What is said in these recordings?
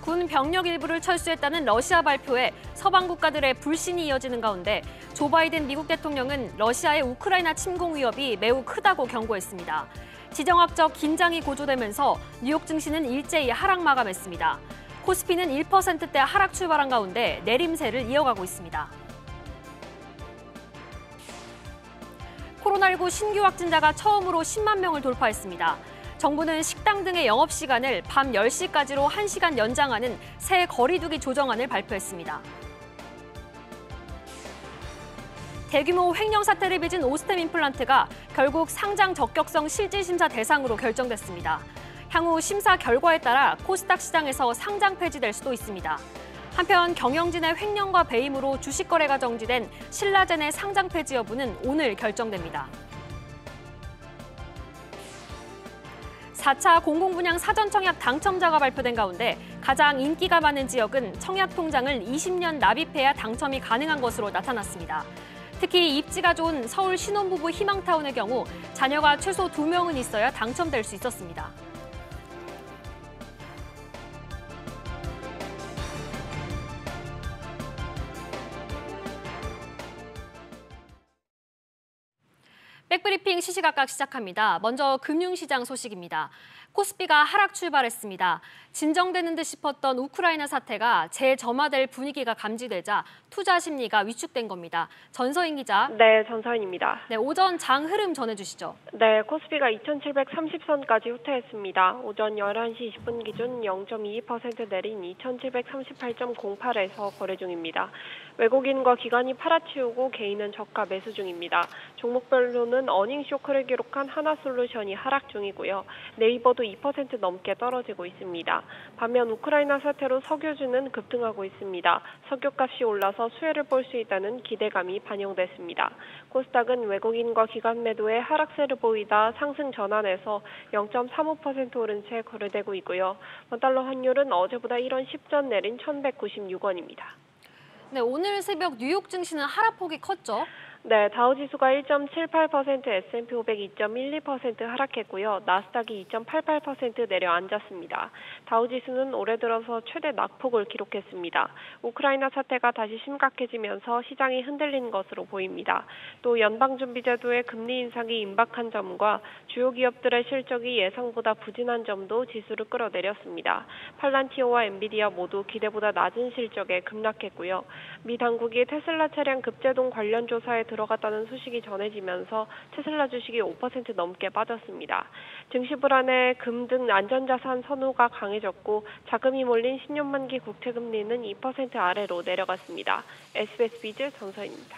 군 병력 일부를 철수했다는 러시아 발표에 서방 국가들의 불신이 이어지는 가운데 조 바이든 미국 대통령은 러시아의 우크라이나 침공 위협이 매우 크다고 경고했습니다. 지정학적 긴장이 고조되면서 뉴욕 증시는 일제히 하락 마감했습니다. 코스피는 1%대 하락 출발한 가운데 내림세를 이어가고 있습니다. 코로나19 신규 확진자가 처음으로 10만 명을 돌파했습니다. 정부는 식당 등의 영업시간을 밤 10시까지로 1시간 연장하는 새 거리두기 조정안을 발표했습니다. 대규모 횡령 사태를 빚은 오스템 임플란트가 결국 상장 적격성 실질심사 대상으로 결정됐습니다. 향후 심사 결과에 따라 코스닥 시장에서 상장 폐지될 수도 있습니다. 한편 경영진의 횡령과 배임으로 주식 거래가 정지된 신라젠의 상장 폐지 여부는 오늘 결정됩니다. 4차 공공분양 사전청약 당첨자가 발표된 가운데 가장 인기가 많은 지역은 청약 통장을 20년 납입해야 당첨이 가능한 것으로 나타났습니다. 특히 입지가 좋은 서울 신혼부부 희망타운의 경우 자녀가 최소 2명은 있어야 당첨될 수 있었습니다. 백브리핑 시시각각 시작합니다. 먼저 금융시장 소식입니다. 코스피가 하락 출발했습니다. 진정되는 듯 싶었던 우크라이나 사태가 재점화될 분위기가 감지되자 투자 심리가 위축된 겁니다. 전서인 기자. 네, 전서인입니다. 네, 오전 장 흐름 전해주시죠. 네, 코스피가 2730선까지 후퇴했습니다. 오전 11시 20분 기준 0.22% 내린 2738.08에서 거래 중입니다. 외국인과 기관이 팔아치우고 개인은 저가 매수 중입니다. 종목별로는 어닝 쇼크를 기록한 하나솔루션이 하락 중이고요. 네이버도 2% 넘게 떨어지고 있습니다. 반면 우크라이나 사태로 석유주는 급등하고 있습니다. 석유값이 올라서 수혜를 볼 수 있다는 기대감이 반영됐습니다. 코스닥은 외국인과 기관 매도에 하락세를 보이다 상승 전환해서 0.35% 오른 채 거래되고 있고요. 원달러 환율은 어제보다 1원 10전 내린 1,196원입니다. 네, 오늘 새벽 뉴욕 증시는 하락폭이 컸죠? 네, 다우지수가 1.78%, S&P 500 2.12% 하락했고요. 나스닥이 2.88% 내려앉았습니다. 다우지수는 올해 들어서 최대 낙폭을 기록했습니다. 우크라이나 사태가 다시 심각해지면서 시장이 흔들린 것으로 보입니다. 또 연방준비제도의 금리 인상이 임박한 점과 주요 기업들의 실적이 예상보다 부진한 점도 지수를 끌어내렸습니다. 팔란티오와 엔비디아 모두 기대보다 낮은 실적에 급락했고요. 미 당국이 테슬라 차량 급제동 관련 조사에 들어갔다는 소식이 전해지면서 테슬라 주식이 5% 넘게 빠졌습니다. 증시 불안에 금 등 안전자산 선호가 강해졌고 자금이 몰린 신용만기 국채금리는 2% 아래로 내려갔습니다. SBS 비즈 전서입니다.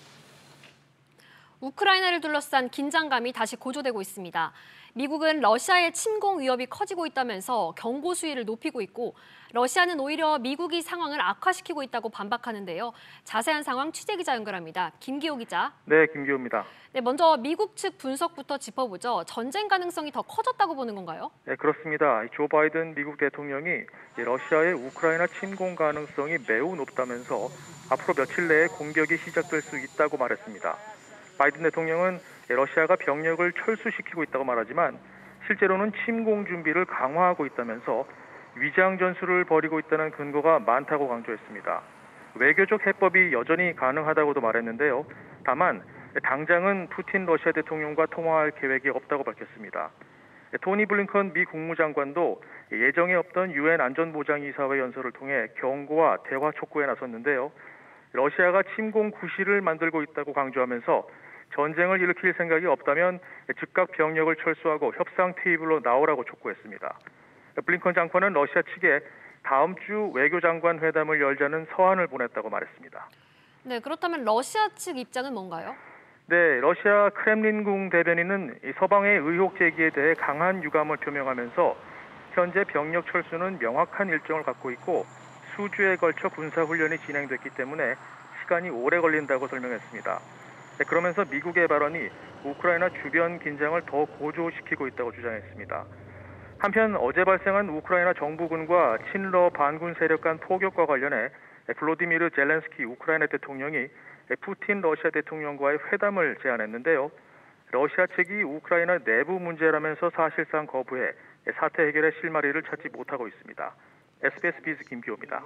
우크라이나를 둘러싼 긴장감이 다시 고조되고 있습니다. 미국은 러시아의 침공 위협이 커지고 있다면서 경고 수위를 높이고 있고 러시아는 오히려 미국이 상황을 악화시키고 있다고 반박하는데요. 자세한 상황 취재기자 연결합니다. 김기호 기자. 네, 김기호입니다. 네, 먼저 미국 측 분석부터 짚어보죠. 전쟁 가능성이 더 커졌다고 보는 건가요? 네, 그렇습니다. 조 바이든 미국 대통령이 러시아의 우크라이나 침공 가능성이 매우 높다면서 앞으로 며칠 내에 공격이 시작될 수 있다고 말했습니다. 바이든 대통령은 러시아가 병력을 철수시키고 있다고 말하지만 실제로는 침공 준비를 강화하고 있다면서 위장 전술을 벌이고 있다는 근거가 많다고 강조했습니다. 외교적 해법이 여전히 가능하다고도 말했는데요. 다만 당장은 푸틴 러시아 대통령과 통화할 계획이 없다고 밝혔습니다. 토니 블링컨 미 국무장관도 예정에 없던 유엔 안전보장이사회 연설을 통해 경고와 대화 촉구에 나섰는데요. 러시아가 침공 구실을 만들고 있다고 강조하면서 전쟁을 일으킬 생각이 없다면 즉각 병력을 철수하고 협상 테이블로 나오라고 촉구했습니다. 블링컨 장관은 러시아 측에 다음 주 외교장관 회담을 열자는 서한을 보냈다고 말했습니다. 네, 그렇다면 러시아 측 입장은 뭔가요? 네, 러시아 크렘린궁 대변인은 서방의 의혹 제기에 대해 강한 유감을 표명하면서 현재 병력 철수는 명확한 일정을 갖고 있고 수주에 걸쳐 군사훈련이 진행됐기 때문에 시간이 오래 걸린다고 설명했습니다. 네, 그러면서 미국의 발언이 우크라이나 주변 긴장을 더 고조시키고 있다고 주장했습니다. 한편 어제 발생한 우크라이나 정부군과 친러 반군 세력 간 포격과 관련해 블로디미르 젤렌스키 우크라이나 대통령이 푸틴 러시아 대통령과의 회담을 제안했는데요. 러시아 측이 우크라이나 내부 문제라면서 사실상 거부해 사태 해결의 실마리를 찾지 못하고 있습니다. SBS 비즈 김기호입니다.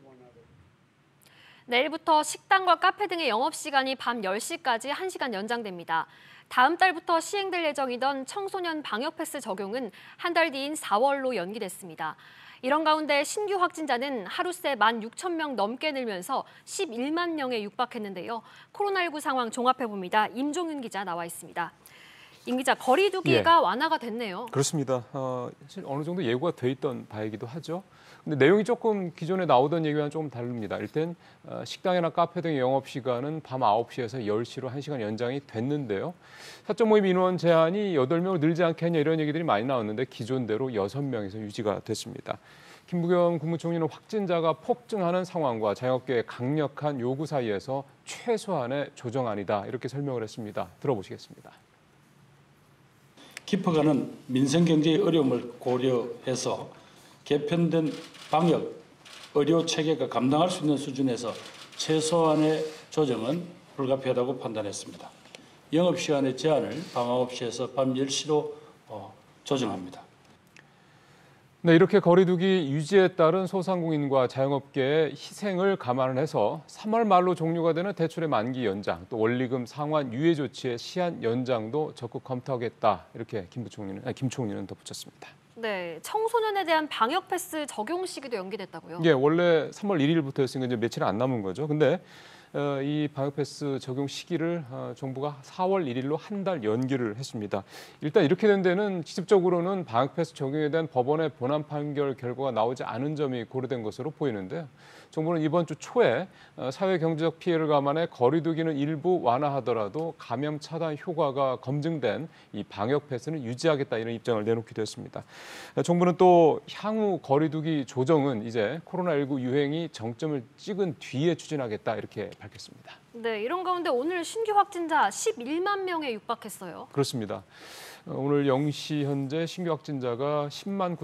내일부터 식당과 카페 등의 영업시간이 밤 10시까지 1시간 연장됩니다. 다음 달부터 시행될 예정이던 청소년 방역 패스 적용은 한 달 뒤인 4월로 연기됐습니다. 이런 가운데 신규 확진자는 하루 새 16,000명 넘게 늘면서 11만 명에 육박했는데요. 코로나19 상황 종합해봅니다. 임종윤 기자 나와 있습니다. 임 기자, 거리 두기가 완화가 됐네요. 그렇습니다. 사실 어느 정도 예고가 돼 있던 바이기도 하죠. 근데 내용이 조금 기존에 나오던 얘기와는 조금 다릅니다. 일단 식당이나 카페 등의 영업시간은 밤 9시에서 10시로 1시간 연장이 됐는데요. 사적 모임 인원 제한이 8명으로 늘지 않겠냐 이런 얘기들이 많이 나왔는데 기존대로 6명에서 유지가 됐습니다. 김부겸 국무총리는 확진자가 폭증하는 상황과 자영업계의 강력한 요구 사이에서 최소한의 조정안이다 이렇게 설명을 했습니다. 들어보시겠습니다. 깊어가는 민생경제의 어려움을 고려해서 개편된 방역, 의료 체계가 감당할 수 있는 수준에서 최소한의 조정은 불가피하다고 판단했습니다. 영업시간의 제한을 밤 9시에서 밤 10시로 조정합니다. 네, 이렇게 거리두기 유지에 따른 소상공인과 자영업계의 희생을 감안해서 3월 말로 종료가 되는 대출의 만기 연장, 또 원리금 상환 유예 조치의 시한 연장도 적극 검토하겠다. 이렇게 김 총리는 덧붙였습니다. 네, 청소년에 대한 방역 패스 적용 시기도 연기됐다고요? 예, 원래 3월 1일부터였으니까 이제 며칠 안 남은 거죠. 근데 이 방역 패스 적용 시기를 정부가 4월 1일로 한 달 연기를 했습니다. 일단 이렇게 된 데는 기습적으로는 방역 패스 적용에 대한 법원의 본안 판결 결과가 나오지 않은 점이 고려된 것으로 보이는데요. 정부는 이번 주 초에 사회 경제적 피해를 감안해 거리두기는 일부 완화하더라도 감염 차단 효과가 검증된 이 방역 패스는 유지하겠다 이런 입장을 내놓기도 했습니다. 정부는 또 향후 거리두기 조정은 이제 코로나19 유행이 정점을 찍은 뒤에 추진하겠다 이렇게 밝혔습니다. 네, 이런 가운데 오늘 신규 확진자 11만 명에 육박했어요. 그렇습니다. 오늘 0시 현재 신규 확진자가 10만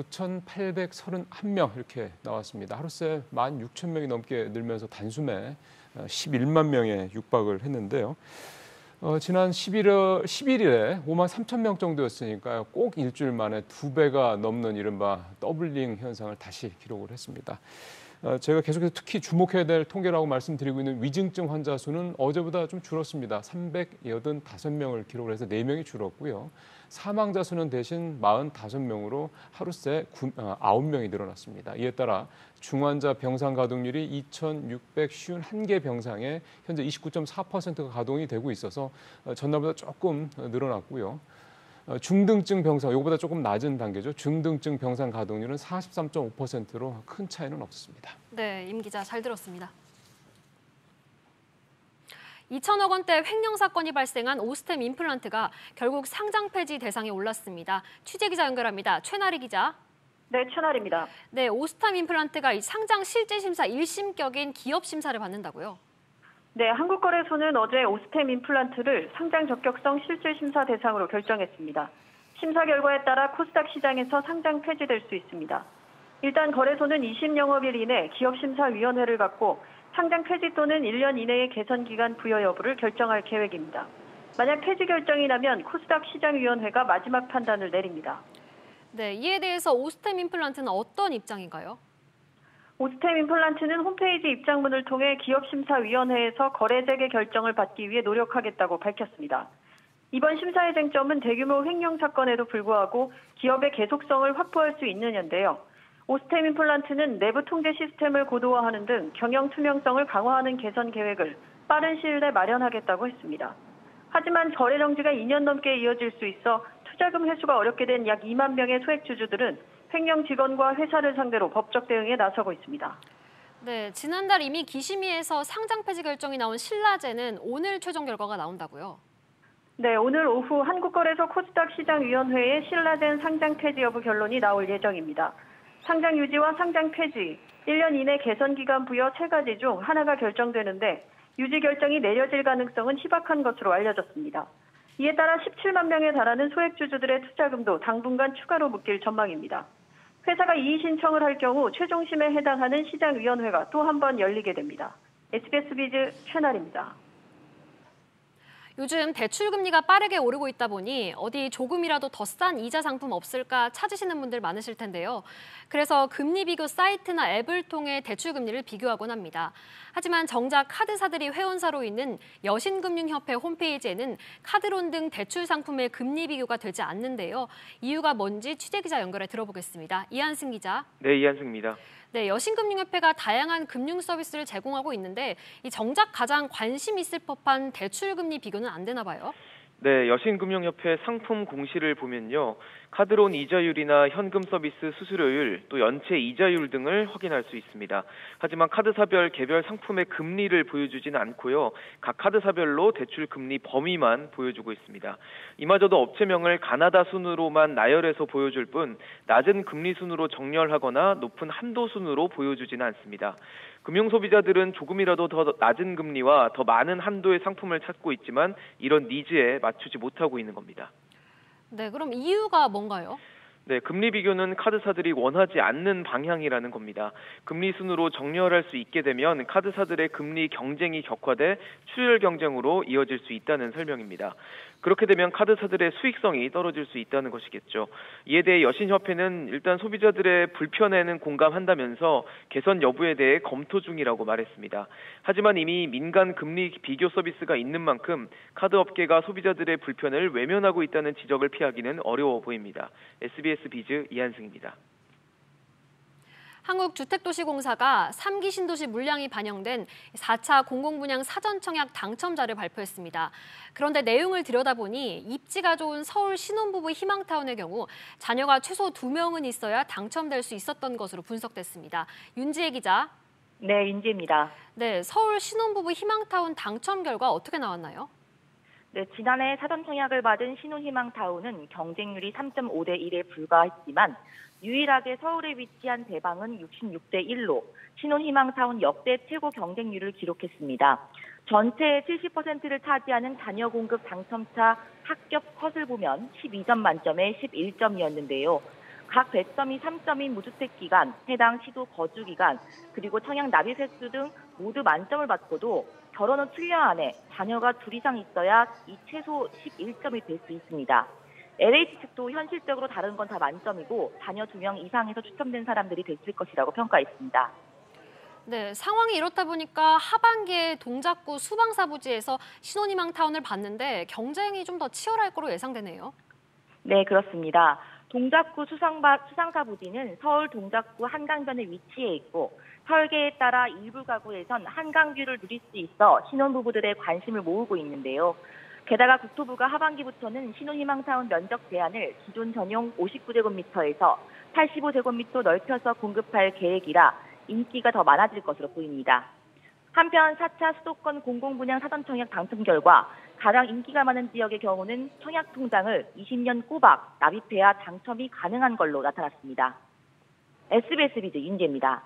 9,831명 이렇게 나왔습니다. 하루새 16,000명이 넘게 늘면서 단숨에 11만 명에 육박을 했는데요. 지난 11일에 5만 3천 명 정도였으니까요. 꼭 일주일 만에 2배가 넘는 이른바 더블링 현상을 다시 기록을 했습니다. 제가 계속해서 특히 주목해야 될 통계라고 말씀드리고 있는 위중증 환자 수는 어제보다 좀 줄었습니다. 385명을 기록을 해서 4명이 줄었고요. 사망자 수는 대신 45명으로 하루새 9명이 늘어났습니다. 이에 따라 중환자 병상 가동률이 2,651개 병상에 현재 29.4%가 가동이 되고 있어서 전날보다 조금 늘어났고요. 중등증 병상, 이거보다 조금 낮은 단계죠. 중등증 병상 가동률은 43.5%로 큰 차이는 없습니다. 네, 임 기자 잘 들었습니다. 2천억 원대 횡령 사건이 발생한 오스템 임플란트가 결국 상장 폐지 대상에 올랐습니다. 취재 기자 연결합니다. 최나리 기자. 네, 최나리입니다. 네, 오스템 임플란트가 상장 실질 심사 1심격인 기업 심사를 받는다고요? 네, 한국거래소는 어제 오스템 임플란트를 상장 적격성 실질 심사 대상으로 결정했습니다. 심사 결과에 따라 코스닥 시장에서 상장 폐지될 수 있습니다. 일단 거래소는 20영업일 이내 기업심사위원회를 갖고 상장 폐지 또는 1년 이내의 개선 기간 부여 여부를 결정할 계획입니다. 만약 폐지 결정이 나면 코스닥 시장위원회가 마지막 판단을 내립니다. 네, 이에 대해서 오스템 임플란트는 어떤 입장인가요? 오스템 임플란트는 홈페이지 입장문을 통해 기업심사위원회에서 거래 재개 결정을 받기 위해 노력하겠다고 밝혔습니다. 이번 심사의 쟁점은 대규모 횡령 사건에도 불구하고 기업의 계속성을 확보할 수 있느냐인데요. 오스템 임플란트는 내부 통제 시스템을 고도화하는 등 경영 투명성을 강화하는 개선 계획을 빠른 시일 내 마련하겠다고 했습니다. 하지만 거래 정지가 2년 넘게 이어질 수 있어 투자금 회수가 어렵게 된 약 2만 명의 소액주주들은 횡령 직원과 회사를 상대로 법적 대응에 나서고 있습니다. 네, 지난달 이미 기심위에서 상장 폐지 결정이 나온 신라젠은 오늘 최종 결과가 나온다고요? 네, 오늘 오후 한국거래소 코스닥 시장위원회의 신라젠 상장 폐지 여부 결론이 나올 예정입니다. 상장 유지와 상장 폐지, 1년 이내 개선 기간 부여 3가지 중 하나가 결정되는데 유지 결정이 내려질 가능성은 희박한 것으로 알려졌습니다. 이에 따라 17만 명에 달하는 소액주주들의 투자금도 당분간 추가로 묶일 전망입니다. 회사가 이의 신청을 할 경우 최종심에 해당하는 시장위원회가 또 한 번 열리게 됩니다. SBS 비즈 최나리입니다. 요즘 대출 금리가 빠르게 오르고 있다 보니 어디 조금이라도 더 싼 이자 상품 없을까 찾으시는 분들 많으실 텐데요. 그래서 금리 비교 사이트나 앱을 통해 대출 금리를 비교하곤 합니다. 하지만 정작 카드사들이 회원사로 있는 여신금융협회 홈페이지에는 카드론 등 대출 상품의 금리 비교가 되지 않는데요. 이유가 뭔지 취재기자 연결해 들어보겠습니다. 이한승 기자. 네, 이한승입니다. 네, 여신금융협회가 다양한 금융 서비스를 제공하고 있는데 이 정작 가장 관심 있을 법한 대출 금리 비교는 안 되나 봐요. 네, 여신금융협회 상품 공시를 보면요. 카드론 이자율이나 현금 서비스 수수료율, 또 연체 이자율 등을 확인할 수 있습니다. 하지만 카드사별 개별 상품의 금리를 보여주지는 않고요. 각 카드사별로 대출 금리 범위만 보여주고 있습니다. 이마저도 업체명을 가나다 순으로만 나열해서 보여줄 뿐 낮은 금리 순으로 정렬하거나 높은 한도 순으로 보여주지는 않습니다. 금융소비자들은 조금이라도 더 낮은 금리와 더 많은 한도의 상품을 찾고 있지만 이런 니즈에 맞추지 못하고 있는 겁니다. 네, 그럼 이유가 뭔가요? 네, 금리 비교는 카드사들이 원하지 않는 방향이라는 겁니다. 금리 순으로 정렬할 수 있게 되면 카드사들의 금리 경쟁이 격화돼 출혈 경쟁으로 이어질 수 있다는 설명입니다. 그렇게 되면 카드사들의 수익성이 떨어질 수 있다는 것이겠죠. 이에 대해 여신협회는 일단 소비자들의 불편에는 공감한다면서 개선 여부에 대해 검토 중이라고 말했습니다. 하지만 이미 민간 금리 비교 서비스가 있는 만큼 카드 업계가 소비자들의 불편을 외면하고 있다는 지적을 피하기는 어려워 보입니다. SBS 비즈 이한승입니다. 한국주택도시공사가 3기 신도시 물량이 반영된 4차 공공분양 사전청약 당첨자를 발표했습니다. 그런데 내용을 들여다보니 입지가 좋은 서울 신혼부부 희망타운의 경우 자녀가 최소 2명은 있어야 당첨될 수 있었던 것으로 분석됐습니다. 윤지혜 기자. 네, 윤지혜입니다. 네, 서울 신혼부부 희망타운 당첨 결과 어떻게 나왔나요? 네, 지난해 사전청약을 받은 신혼희망타운은 경쟁률이 3.5대 1에 불과했지만 유일하게 서울에 위치한 대방은 66대 1로 신혼희망타운 역대 최고 경쟁률을 기록했습니다. 전체의 70%를 차지하는 자녀 공급 당첨차 합격 컷을 보면 12점 만점에 11점이었는데요. 각 배점이 3점인 무주택 기간, 해당 시도 거주 기간, 그리고 청약 납입 횟수 등 모두 만점을 받고도 결혼 후 7년 안에 자녀가 2 이상 있어야 이 최소 11점이 될 수 있습니다. LH 측도 현실적으로 다른 건 다 만점이고 자녀 2명 이상에서 추첨된 사람들이 됐을 것이라고 평가했습니다. 네, 상황이 이렇다 보니까 하반기에 동작구 수방사부지에서 신혼희망타운을 봤는데 경쟁이 좀 더 치열할 거로 예상되네요. 네, 그렇습니다. 동작구 수상사부지는 서울 동작구 한강변에 위치해 있고 설계에 따라 일부 가구에선 한강뷰를 누릴 수 있어 신혼부부들의 관심을 모으고 있는데요. 게다가 국토부가 하반기부터는 신혼희망타운 면적 제한을 기존 전용 59제곱미터에서 85제곱미터 넓혀서 공급할 계획이라 인기가 더 많아질 것으로 보입니다. 한편 4차 수도권 공공분양 사전청약 당첨 결과 가장 인기가 많은 지역의 경우는 청약통장을 20년 꼬박 납입해야 당첨이 가능한 걸로 나타났습니다. SBS 비즈 윤지혜입니다.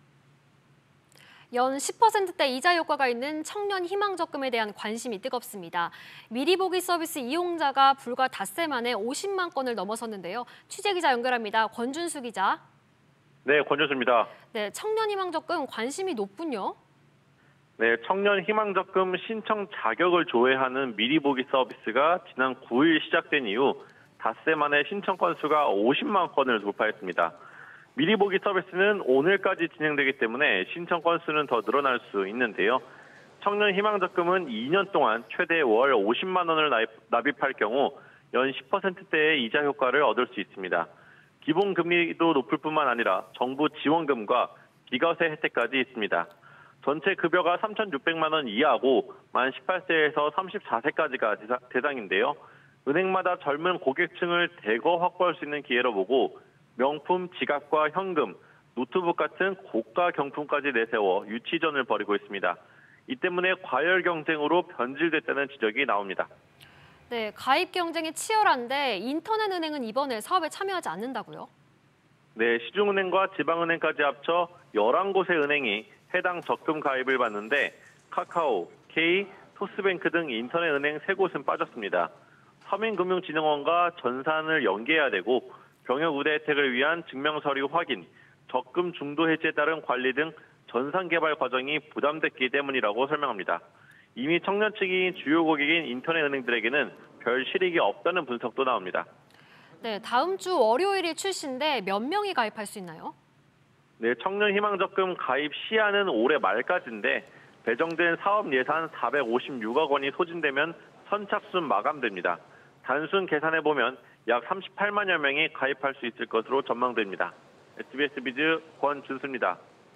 연 10%대 이자 효과가 있는 청년 희망적금에 대한 관심이 뜨겁습니다. 미리 보기 서비스 이용자가 불과 닷새 만에 50만 건을 넘어섰는데요. 취재기자 연결합니다. 권준수 기자. 네, 권준수입니다. 네, 청년 희망적금 관심이 높군요. 네, 청년 희망적금 신청 자격을 조회하는 미리 보기 서비스가 지난 9일 시작된 이후 닷새 만에 신청 건수가 50만 건을 돌파했습니다. 미리 보기 서비스는 오늘까지 진행되기 때문에 신청 건수는 더 늘어날 수 있는데요. 청년 희망적금은 2년 동안 최대 월 50만 원을 납입할 경우 연 10%대의 이자 효과를 얻을 수 있습니다. 기본 금리도 높을 뿐만 아니라 정부 지원금과 비과세 혜택까지 있습니다. 전체 급여가 3,600만 원 이하고 만 18세에서 34세까지가 대상인데요. 은행마다 젊은 고객층을 대거 확보할 수 있는 기회로 보고 명품, 지갑과 현금, 노트북 같은 고가 경품까지 내세워 유치전을 벌이고 있습니다. 이 때문에 과열 경쟁으로 변질됐다는 지적이 나옵니다. 네, 가입 경쟁이 치열한데 인터넷 은행은 이번에 사업에 참여하지 않는다고요? 네, 시중은행과 지방은행까지 합쳐 11곳의 은행이 해당 적금 가입을 받는데 카카오, K, 토스뱅크 등 인터넷 은행 3곳은 빠졌습니다. 서민금융진흥원과 전산을 연계해야 되고 병역 우대 혜택을 위한 증명서류 확인, 적금 중도 해지에 따른 관리 등 전산 개발 과정이 부담됐기 때문이라고 설명합니다. 이미 청년 측이 주요 고객인 인터넷 은행들에게는 별 실익이 없다는 분석도 나옵니다. 네, 다음 주 월요일이 출시인데 몇 명이 가입할 수 있나요? 네, 청년 희망적금 가입 시한은 올해 말까지인데 배정된 사업 예산 456억 원이 소진되면 선착순 마감됩니다. 단순 계산해보면 약 38만여 명이 가입할 수 있을 것으로 전망됩니다. SBS 비즈 권준수입니다.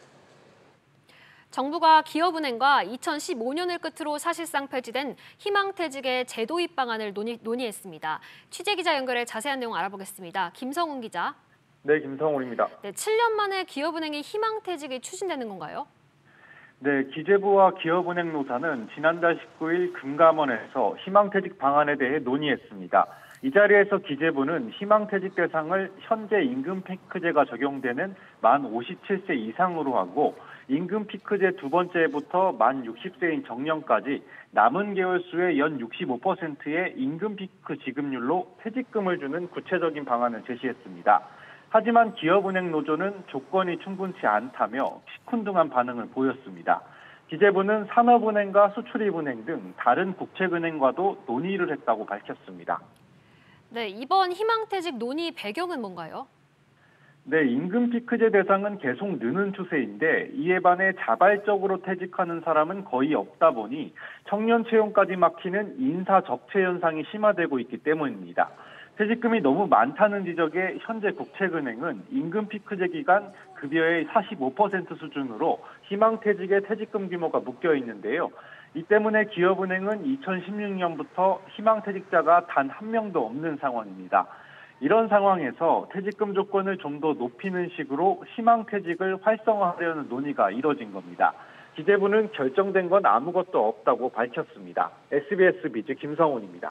정부가 기업은행과 2015년을 끝으로 사실상 폐지된 희망퇴직의 제도입 방안을 논의했습니다. 취재기자 연결해 자세한 내용 알아보겠습니다. 김성훈 기자. 네, 김성훈입니다. 네, 7년 만에 기업은행이 희망퇴직이 추진되는 건가요? 네, 기재부와 기업은행 노사는 지난달 19일 금감원에서 희망퇴직 방안에 대해 논의했습니다. 이 자리에서 기재부는 희망퇴직 대상을 현재 임금 피크제가 적용되는 만 57세 이상으로 하고 임금 피크제 두 번째부터 만 60세인 정년까지 남은 개월 수의 연 65%의 임금 피크 지급률로 퇴직금을 주는 구체적인 방안을 제시했습니다. 하지만 기업은행 노조는 조건이 충분치 않다며 시큰둥한 반응을 보였습니다. 기재부는 산업은행과 수출입은행 등 다른 국책은행과도 논의를 했다고 밝혔습니다. 네, 이번 희망퇴직 논의 배경은 뭔가요? 네, 임금 피크제 대상은 계속 느는 추세인데 이에 반해 자발적으로 퇴직하는 사람은 거의 없다 보니 청년 채용까지 막히는 인사 적체 현상이 심화되고 있기 때문입니다. 퇴직금이 너무 많다는 지적에 현재 국책은행은 임금 피크제 기간 급여의 45% 수준으로 희망퇴직의 퇴직금 규모가 묶여 있는데요. 이 때문에 기업은행은 2016년부터 희망퇴직자가 단 한 명도 없는 상황입니다. 이런 상황에서 퇴직금 조건을 좀 더 높이는 식으로 희망퇴직을 활성화하려는 논의가 이뤄진 겁니다. 기재부는 결정된 건 아무것도 없다고 밝혔습니다. SBS 비즈 김성훈입니다.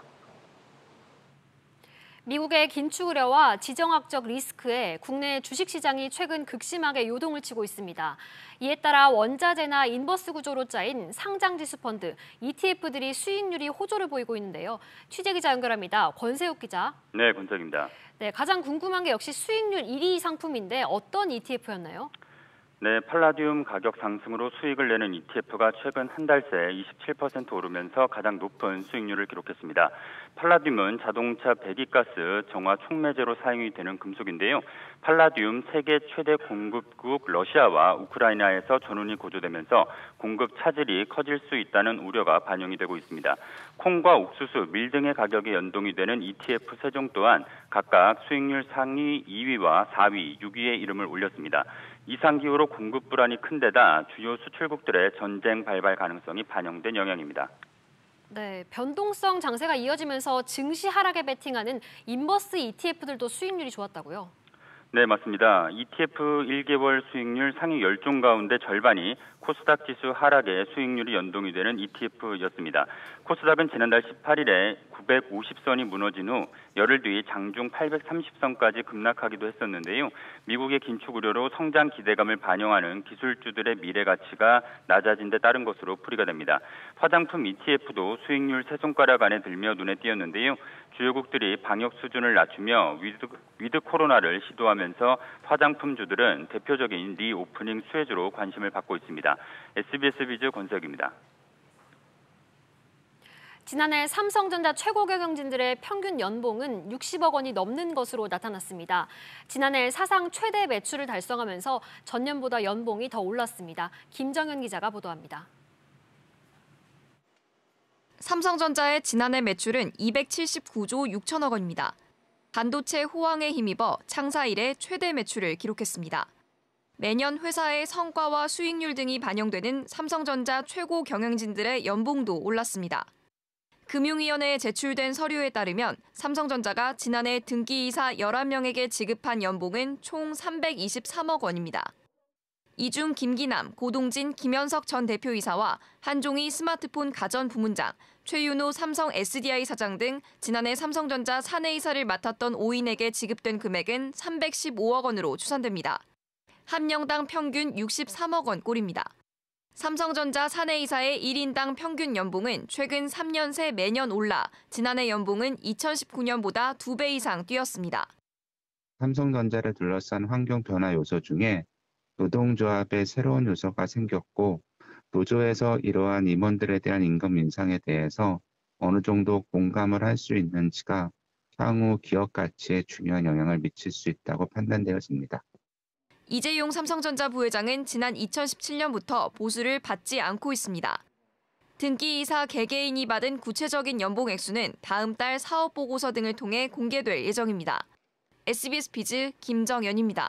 미국의 긴축 우려와 지정학적 리스크에 국내 주식시장이 최근 극심하게 요동을 치고 있습니다. 이에 따라 원자재나 인버스 구조로 짜인 상장지수 펀드, ETF들이 수익률이 호조를 보이고 있는데요. 취재기자 연결합니다. 권세욱 기자. 네, 권석입니다. 네, 가장 궁금한 게 역시 수익률 1위 상품인데 어떤 ETF였나요? 네, 팔라듐 가격 상승으로 수익을 내는 ETF가 최근 한 달 새 27% 오르면서 가장 높은 수익률을 기록했습니다. 팔라듐은 자동차 배기가스 정화 촉매제로 사용이 되는 금속인데요. 팔라듐 세계 최대 공급국 러시아와 우크라이나에서 전운이 고조되면서 공급 차질이 커질 수 있다는 우려가 반영이 되고 있습니다. 콩과 옥수수, 밀 등의 가격이 연동이 되는 ETF 3종 또한 각각 수익률 상위 2위와 4위, 6위의 이름을 올렸습니다. 이상 기후로 공급 불안이 큰 데다 주요 수출국들의 전쟁 발발 가능성이 반영된 영향입니다. 네, 변동성 장세가 이어지면서 증시 하락에 베팅하는 인버스 ETF들도 수익률이 좋았다고요? 네, 맞습니다. ETF 1개월 수익률 상위 10종 가운데 절반이 코스닥 지수 하락에 수익률이 연동이 되는 ETF였습니다. 코스닥은 지난달 18일에 950선이 무너진 후 열흘 뒤 장중 830선까지 급락하기도 했었는데요. 미국의 긴축 우려로 성장 기대감을 반영하는 기술주들의 미래 가치가 낮아진 데 따른 것으로 풀이가 됩니다. 화장품 ETF도 수익률 세 손가락 안에 들며 눈에 띄었는데요. 주요국들이 방역 수준을 낮추며 위드 코로나를 시도하면서 화장품주들은 대표적인 리오프닝 수혜주로 관심을 받고 있습니다. SBS 비즈 권석입니다. 지난해 삼성전자 최고 경영진들의 평균 연봉은 60억 원이 넘는 것으로 나타났습니다. 지난해 사상 최대 매출을 달성하면서 전년보다 연봉이 더 올랐습니다. 김정현 기자가 보도합니다. 삼성전자의 지난해 매출은 279조 6천억 원입니다. 반도체 호황에 힘입어 창사 이래 최대 매출을 기록했습니다. 매년 회사의 성과와 수익률 등이 반영되는 삼성전자 최고 경영진들의 연봉도 올랐습니다. 금융위원회에 제출된 서류에 따르면 삼성전자가 지난해 등기이사 11명에게 지급한 연봉은 총 323억 원입니다. 이 중 김기남, 고동진, 김현석 전 대표이사와 한종희 스마트폰 가전 부문장, 최윤호 삼성 SDI 사장 등 지난해 삼성전자 사내이사를 맡았던 5인에게 지급된 금액은 315억 원으로 추산됩니다. 한 명당 평균 63억 원 꼴입니다. 삼성전자 사내이사의 1인당 평균 연봉은 최근 3년 새 매년 올라 지난해 연봉은 2019년보다 2배 이상 뛰었습니다. 삼성전자를 둘러싼 환경 변화 요소 중에 노동조합의 새로운 요소가 생겼고 노조에서 이러한 임원들에 대한 임금 인상에 대해서 어느 정도 공감을 할 수 있는지가 향후 기업 가치에 중요한 영향을 미칠 수 있다고 판단되어집니다. 이재용 삼성전자 부회장은 지난 2017년부터 보수를 받지 않고 있습니다. 등기이사 개개인이 받은 구체적인 연봉 액수는 다음 달 사업보고서 등을 통해 공개될 예정입니다. SBS 비즈 김정연입니다.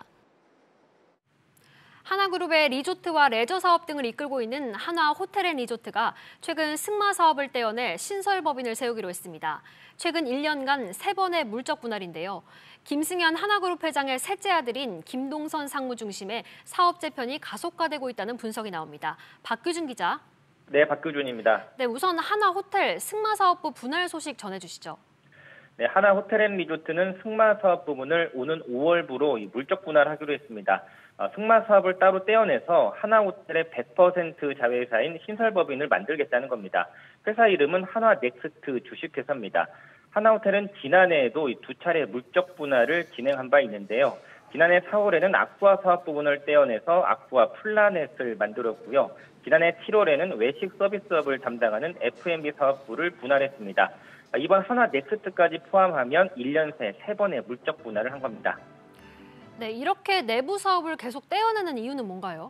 하나그룹의 리조트와 레저 사업 등을 이끌고 있는 한화호텔앤리조트가 최근 승마 사업을 떼어낼 신설법인을 세우기로 했습니다. 최근 1년간 3번의 물적 분할인데요. 김승현 하나그룹 회장의 셋째 아들인 김동선 상무 중심의 사업 재편이 가속화되고 있다는 분석이 나옵니다. 박규준 기자. 네, 박규준입니다. 네, 우선 하나호텔 승마사업부 분할 소식 전해주시죠. 네, 하나호텔앤리조트는 승마 사업 부분을 오는 5월부로 물적 분할하기로 했습니다. 승마 사업을 따로 떼어내서 하나호텔의 100% 자회사인 신설법인을 만들겠다는 겁니다. 회사 이름은 한화넥스트 주식회사입니다. 하나호텔은 지난해에도 2차례 물적 분할을 진행한 바 있는데요. 지난해 4월에는 아쿠아 사업 부분을 떼어내서 아쿠아 플라넷을 만들었고요. 지난해 7월에는 외식 서비스업을 담당하는 F&B 사업부를 분할했습니다. 이번 하나넥스트까지 포함하면 1년 새 3번의 물적 분할을 한 겁니다. 네, 이렇게 내부 사업을 계속 떼어내는 이유는 뭔가요?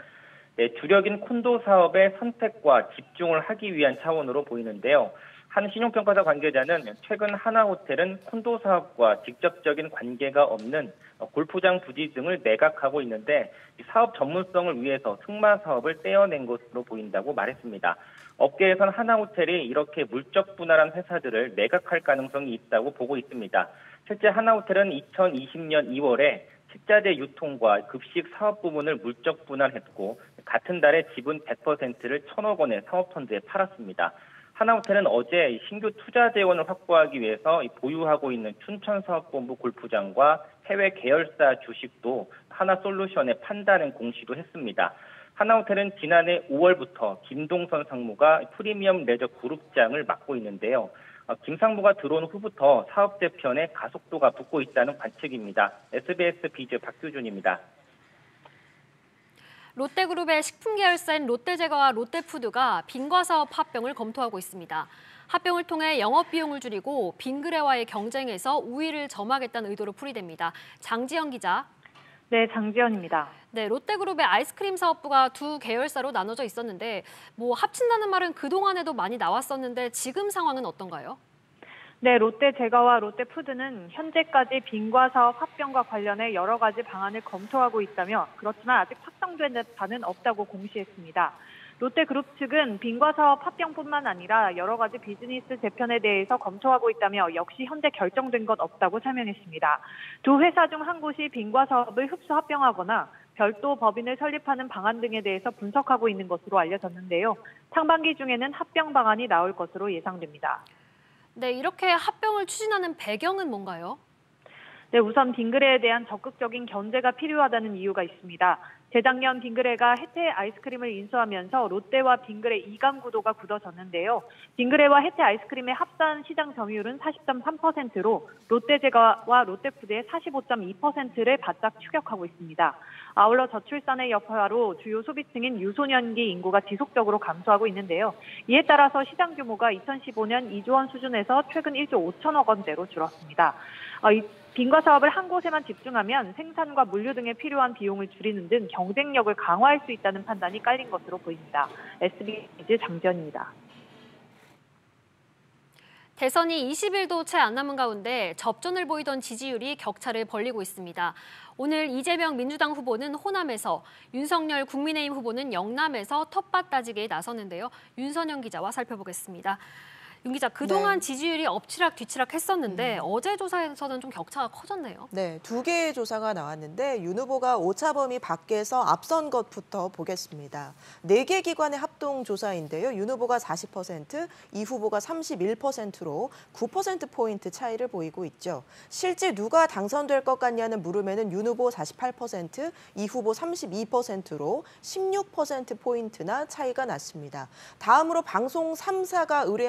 네, 주력인 콘도 사업의 선택과 집중을 하기 위한 차원으로 보이는데요. 한 신용평가사 관계자는 최근 하나호텔은 콘도 사업과 직접적인 관계가 없는 골프장 부지 등을 매각하고 있는데 사업 전문성을 위해서 승마 사업을 떼어낸 것으로 보인다고 말했습니다. 업계에선 하나호텔이 이렇게 물적 분할한 회사들을 매각할 가능성이 있다고 보고 있습니다. 실제 하나호텔은 2020년 2월에 식자재 유통과 급식 사업 부문을 물적 분할했고 같은 달에 지분 100%를 1,000억 원의 사모펀드에 팔았습니다. 하나호텔은 어제 신규 투자 재원을 확보하기 위해서 보유하고 있는 춘천사업본부 골프장과 해외 계열사 주식도 하나솔루션에 판다는 공시도 했습니다. 하나호텔은 지난해 5월부터 김동선 상무가 프리미엄 레저 그룹장을 맡고 있는데요. 김 상무가 들어온 후부터 사업 재편에 가속도가 붙고 있다는 관측입니다. SBS 비즈 박규준입니다. 롯데그룹의 식품 계열사인 롯데제과와 롯데푸드가 빙과사업 합병을 검토하고 있습니다. 합병을 통해 영업비용을 줄이고 빙그레와의 경쟁에서 우위를 점하겠다는 의도로 풀이됩니다. 장지연 기자. 네, 장지연입니다. 네, 롯데그룹의 아이스크림 사업부가 두 계열사로 나눠져 있었는데 합친다는 말은 그동안에도 많이 나왔었는데 지금 상황은 어떤가요? 네, 롯데제과와 롯데푸드는 현재까지 빙과 사업 합병과 관련해 여러 가지 방안을 검토하고 있다며 그렇지만 아직 확정된 바는 없다고 공시했습니다. 롯데그룹 측은 빙과 사업 합병뿐만 아니라 여러 가지 비즈니스 재편에 대해서 검토하고 있다며 역시 현재 결정된 것 없다고 설명했습니다. 두 회사 중 한 곳이 빙과 사업을 흡수 합병하거나 별도 법인을 설립하는 방안 등에 대해서 분석하고 있는 것으로 알려졌는데요. 상반기 중에는 합병 방안이 나올 것으로 예상됩니다. 네, 이렇게 합병을 추진하는 배경은 뭔가요? 네, 우선 빙그레에 대한 적극적인 견제가 필요하다는 이유가 있습니다. 재작년 빙그레가 혜태 아이스크림을 인수하면서 롯데와 빙그레 이감 구도가 굳어졌는데요. 빙그레와 혜태 아이스크림의 합산 시장 점유율은 40.3%로 롯데제과와 롯데푸드의 45.2%를 바짝 추격하고 있습니다. 아울러 저출산의 여파로 주요 소비층인 유소년기 인구가 지속적으로 감소하고 있는데요. 이에 따라서 시장 규모가 2015년 2조 원 수준에서 최근 1조 5천억 원대로 줄었습니다. 빙과 사업을 한 곳에만 집중하면 생산과 물류 등에 필요한 비용을 줄이는 등 경쟁력을 강화할 수 있다는 판단이 깔린 것으로 보입니다. SBS 장지연입니다. 대선이 20일도 채 안 남은 가운데 접전을 보이던 지지율이 격차를 벌리고 있습니다. 오늘 이재명 민주당 후보는 호남에서, 윤석열 국민의힘 후보는 영남에서 텃밭 따지기에 나섰는데요. 윤선영 기자와 살펴보겠습니다. 윤 기자, 그동안 지지율이 엎치락 뒤치락 했었는데 어제 조사에서는 좀 격차가 커졌네요. 네, 두 개의 조사가 나왔는데 윤 후보가 오차 범위 밖에서 앞선 것부터 보겠습니다. 4개 기관의 합동 조사인데요. 윤 후보가 40%, 이 후보가 31%로 9%포인트 차이를 보이고 있죠. 실제 누가 당선될 것 같냐는 물음에는 윤 후보 48%, 이 후보 32%로 16%포인트나 차이가 났습니다. 다음으로 방송 3사가 의뢰한 조사도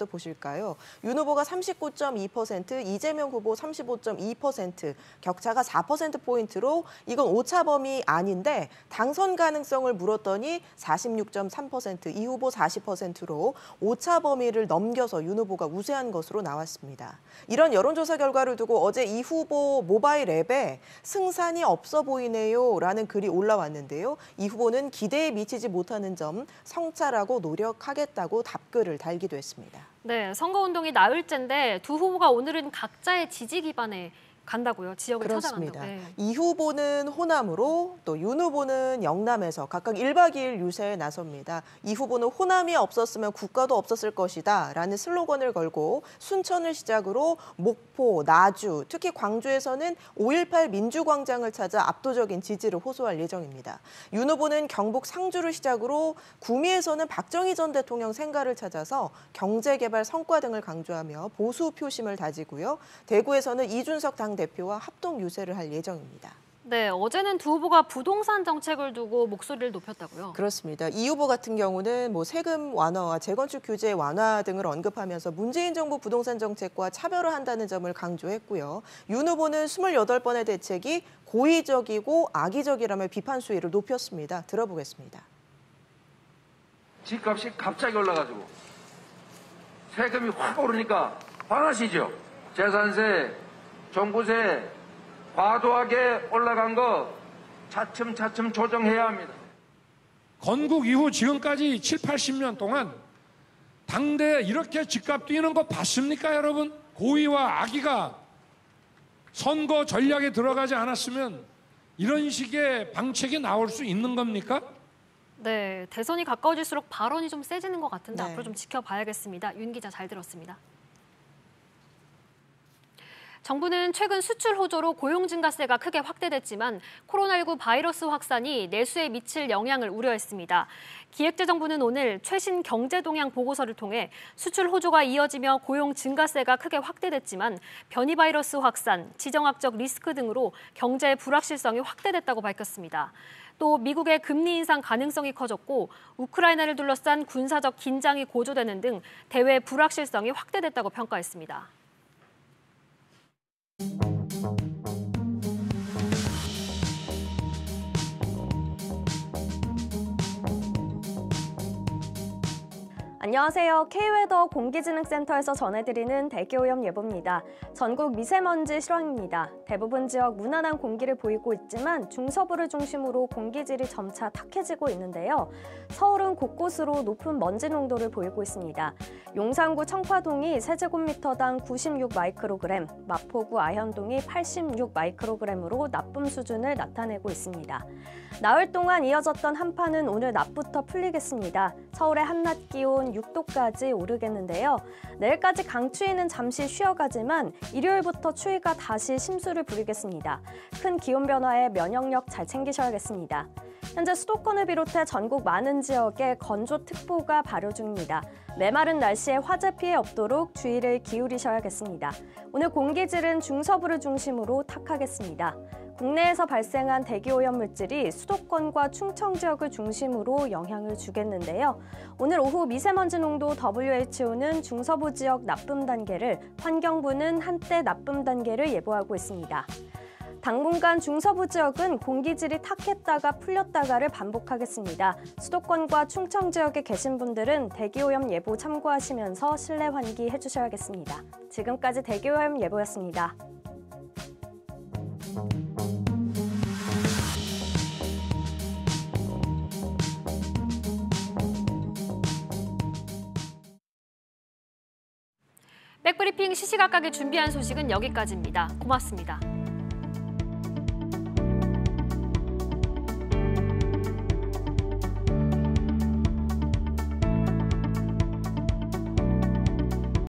한번 더 보실까요? 윤 후보가 39.2%, 이재명 후보 35.2%, 격차가 4%포인트로 이건 오차범위 아닌데 당선 가능성을 물었더니 46.3%, 이 후보 40%로 오차 범위를 넘겨서 윤 후보가 우세한 것으로 나왔습니다. 이런 여론조사 결과를 두고 어제 이 후보 모바일 앱에 승산이 없어 보이네요 라는 글이 올라왔는데요. 이 후보는 기대에 미치지 못하는 점 성찰하고 노력하겠다고 답글을 달기도 했습니다. 네, 선거운동이 나흘째인데 두 후보가 오늘은 각자의 지지 기반에 간다고요? 지역을 그렇습니다. 찾아간다고요? 네. 이 후보는 호남으로 또 윤 후보는 영남에서 각각 1박 2일 유세에 나섭니다. 이 후보는 호남이 없었으면 국가도 없었을 것이다 라는 슬로건을 걸고 순천을 시작으로 목포, 나주, 특히 광주에서는 5.18 민주광장을 찾아 압도적인 지지를 호소할 예정입니다. 윤 후보는 경북 상주를 시작으로 구미에서는 박정희 전 대통령 생가를 찾아서 경제개발 성과 등을 강조하며 보수 표심을 다지고요. 대구에서는 이준석 당대표와 합동 유세를 할 예정입니다. 네, 어제는 두 후보가 부동산 정책을 두고 목소리를 높였다고요? 그렇습니다. 이 후보 같은 경우는 세금 완화와 재건축 규제 완화 등을 언급하면서 문재인 정부 부동산 정책과 차별화한다는 점을 강조했고요. 윤 후보는 28번의 대책이 고의적이고 악의적이라며 비판 수위를 높였습니다. 들어보겠습니다. 집값이 갑자기 올라가지고 세금이 확 오르니까 화나시죠? 재산세, 종부세 과도하게 올라간 거 차츰차츰 조정해야 합니다. 건국 이후 지금까지 7, 80년 동안 당대에 이렇게 집값 뛰는 거 봤습니까, 여러분? 고의와 악의가 선거 전략에 들어가지 않았으면 이런 식의 방책이 나올 수 있는 겁니까? 네, 대선이 가까워질수록 발언이 좀 세지는 것 같은데 네. 앞으로 좀 지켜봐야겠습니다. 윤 기자 잘 들었습니다. 정부는 최근 수출 호조로 고용 증가세가 크게 확대됐지만 코로나19 바이러스 확산이 내수에 미칠 영향을 우려했습니다. 기획재정부는 오늘 최신 경제 동향 보고서를 통해 수출 호조가 이어지며 고용 증가세가 크게 확대됐지만 변이 바이러스 확산, 지정학적 리스크 등으로 경제의 불확실성이 확대됐다고 밝혔습니다. 또 미국의 금리 인상 가능성이 커졌고 우크라이나를 둘러싼 군사적 긴장이 고조되는 등 대외 불확실성이 확대됐다고 평가했습니다. 안녕하세요. K웨더 공기진흥센터에서 전해드리는 대기오염 예보입니다. 전국 미세먼지 실황입니다. 대부분 지역 무난한 공기를 보이고 있지만 중서부를 중심으로 공기질이 점차 탁해지고 있는데요. 서울은 곳곳으로 높은 먼지 농도를 보이고 있습니다. 용산구 청파동이 세제곱미터당 96 마이크로그램, 마포구 아현동이 86 마이크로그램으로 나쁨 수준을 나타내고 있습니다. 나흘 동안 이어졌던 한파는 오늘 낮부터 풀리겠습니다. 서울의 한낮 기온 6도까지 오르겠는데요. 내일까지 강추위는 잠시 쉬어가지만 일요일부터 추위가 다시 심수를 부리겠습니다. 큰 기온 변화에 면역력 잘 챙기셔야겠습니다. 현재 수도권을 비롯해 전국 많은 지역에 건조특보가 발효 중입니다. 메마른 날씨에 화재 피해 없도록 주의를 기울이셔야겠습니다. 오늘 공기질은 중서부를 중심으로 탁하겠습니다. 국내에서 발생한 대기오염 물질이 수도권과 충청 지역을 중심으로 영향을 주겠는데요. 오늘 오후 미세먼지 농도 WHO는 중서부 지역 나쁨 단계를, 환경부는 한때 나쁨 단계를 예보하고 있습니다. 당분간 중서부 지역은 공기질이 탁했다가 풀렸다가를 반복하겠습니다. 수도권과 충청 지역에 계신 분들은 대기오염 예보 참고하시면서 실내 환기해 주셔야겠습니다. 지금까지 대기오염 예보였습니다. 백브리핑 시시각각에 준비한 소식은 여기까지입니다. 고맙습니다.